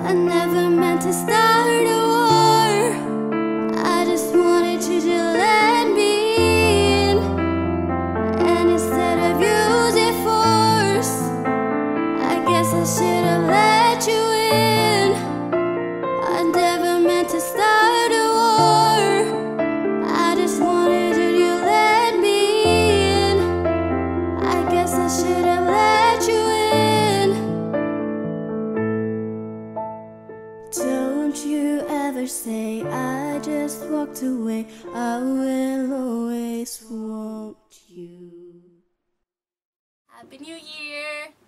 I never meant to start a war. I just wanted you to let me in, and instead of using force, I guess I should have let you in. I never meant to start a war. I just wanted you to let me in. I guess I should have let you in. Don't you ever say I just walked away. I will always want you. Happy New Year!